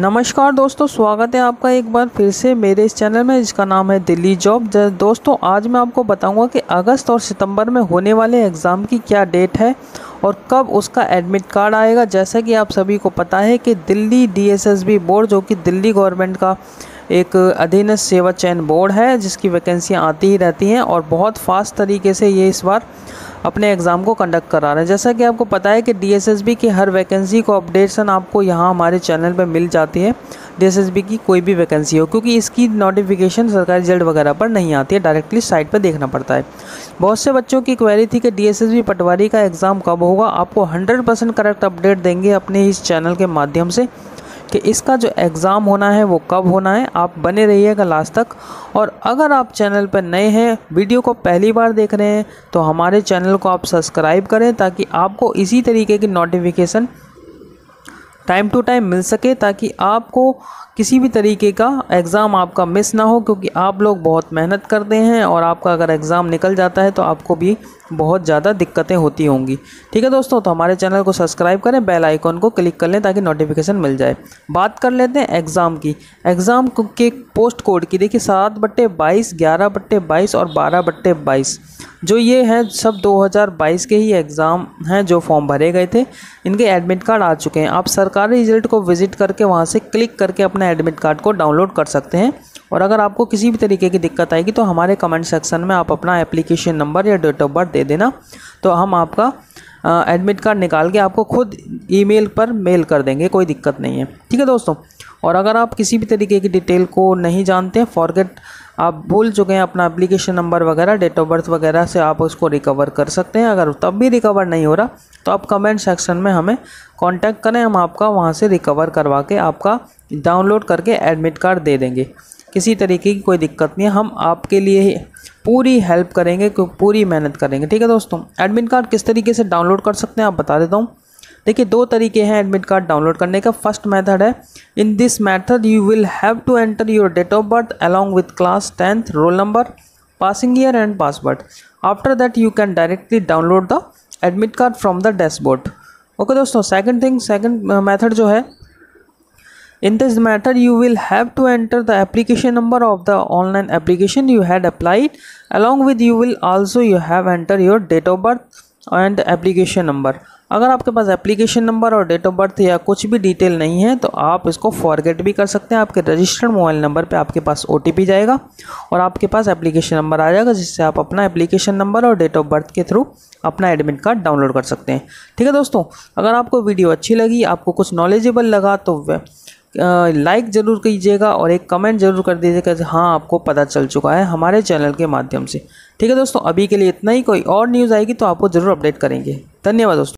नमस्कार दोस्तों, स्वागत है आपका एक बार फिर से मेरे इस चैनल में जिसका नाम है दिल्ली जॉब। दोस्तों आज मैं आपको बताऊंगा कि अगस्त और सितंबर में होने वाले एग्ज़ाम की क्या डेट है और कब उसका एडमिट कार्ड आएगा। जैसा कि आप सभी को पता है कि दिल्ली DSSB बोर्ड, जो कि दिल्ली गवर्नमेंट का एक अधीनस्थ सेवा चयन बोर्ड है, जिसकी वैकेंसियाँ आती ही रहती हैं और बहुत फास्ट तरीके से ये इस बार अपने एग्ज़ाम को कंडक्ट करा रहे हैं। जैसा कि आपको पता है कि DSSB की हर वैकेंसी को अपडेशन आपको यहाँ हमारे चैनल पर मिल जाती है। DSSB की कोई भी वैकेंसी हो, क्योंकि इसकी नोटिफिकेशन सरकारी रिजल्ट वगैरह पर नहीं आती है, डायरेक्टली साइट पर देखना पड़ता है। बहुत से बच्चों की क्वेरी थी कि DSSB पटवारी का एग्ज़ाम कब होगा। आपको 100% करेक्ट अपडेट देंगे अपने इस चैनल के माध्यम से कि इसका जो एग्ज़ाम होना है वो कब होना है। आप बने रहिएगा लास्ट तक। और अगर आप चैनल पर नए हैं, वीडियो को पहली बार देख रहे हैं, तो हमारे चैनल को आप सब्सक्राइब करें ताकि आपको इसी तरीके की नोटिफिकेशन टाइम टू टाइम मिल सके, ताकि आपको किसी भी तरीके का एग्ज़ाम आपका मिस ना हो। क्योंकि आप लोग बहुत मेहनत करते हैं और आपका अगर एग्ज़ाम निकल जाता है तो आपको भी बहुत ज़्यादा दिक्कतें होती होंगी। ठीक है दोस्तों, तो हमारे चैनल को सब्सक्राइब करें, बेल आइकॉन को क्लिक कर लें ताकि नोटिफिकेशन मिल जाए। बात कर लेते हैं एग्ज़ाम की। एग्ज़ाम के पोस्ट कोड की देखिए 7/22, 11/22 और 12/22 जो ये हैं सब 2022 के ही एग्ज़ाम हैं जो फॉर्म भरे गए थे। इनके एडमिट कार्ड आ चुके हैं। आप सरकारी रिजल्ट को विज़िट करके वहाँ से क्लिक करके अपना एडमिट कार्ड को डाउनलोड कर सकते हैं। और अगर आपको किसी भी तरीके की दिक्कत आएगी तो हमारे कमेंट सेक्शन में आप अपना एप्लीकेशन नंबर या डेट ऑफ बर्थ दे देना, तो हम आपका एडमिट कार्ड निकाल के आपको खुद ईमेल पर मेल कर देंगे, कोई दिक्कत नहीं है। ठीक है दोस्तों, और अगर आप किसी भी तरीके की डिटेल को नहीं जानते हैं, फॉरगेट आप भूल चुके हैं अपना एप्लीकेशन नंबर वगैरह, डेट ऑफ बर्थ वगैरह से आप उसको रिकवर कर सकते हैं। अगर तब भी रिकवर नहीं हो रहा तो आप कमेंट सेक्शन में हमें कांटेक्ट करें, हम आपका वहां से रिकवर करवा के आपका डाउनलोड करके एडमिट कार्ड दे देंगे। किसी तरीके की कोई दिक्कत नहीं है, हम आपके लिए पूरी हेल्प करेंगे, पूरी मेहनत करेंगे। ठीक है दोस्तों, एडमिट कार्ड किस तरीके से डाउनलोड कर सकते हैं आप बता देता हूँ। देखिए 2 तरीके हैं एडमिट कार्ड डाउनलोड करने का। फर्स्ट मेथड है, in this method you will have to enter your date of birth along with class 10th roll number, passing year and password. After that you can directly download the admit card from the dashboard. Okay दोस्तों, second method जो है, in this method you will have to enter the application number of the online application you had applied, along with you will also you have enter your date of birth and application number। अगर आपके पास application number और date of birth या कुछ भी detail नहीं है तो आप इसको फॉरगेट भी कर सकते हैं। आपके रजिस्टर्ड मोबाइल नंबर पे आपके पास OTP जाएगा और आपके पास एप्लीकेशन नंबर आ जाएगा, जिससे आप अपना एप्लीकेशन नंबर और डेट ऑफ बर्थ के थ्रू अपना एडमिट कार्ड डाउनलोड कर सकते हैं। ठीक है दोस्तों, अगर आपको वीडियो अच्छी लगी, आपको कुछ नॉलेजेबल लगा तो लाइक ज़रूर कीजिएगा और एक कमेंट ज़रूर कर दीजिएगा कि हाँ आपको पता चल चुका है हमारे चैनल के माध्यम से। ठीक है दोस्तों, अभी के लिए इतना ही। कोई और न्यूज़ आएगी तो आपको ज़रूर अपडेट करेंगे। धन्यवाद दोस्तों।